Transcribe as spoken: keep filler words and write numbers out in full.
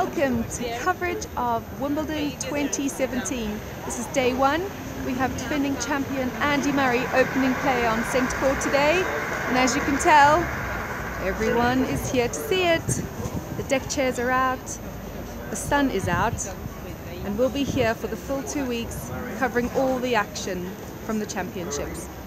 Welcome to coverage of Wimbledon twenty seventeen. This is day one. We have defending champion Andy Murray opening play on centre court today. And as you can tell, everyone is here to see it. The deck chairs are out, the sun is out, and we'll be here for the full two weeks covering all the action from the championships.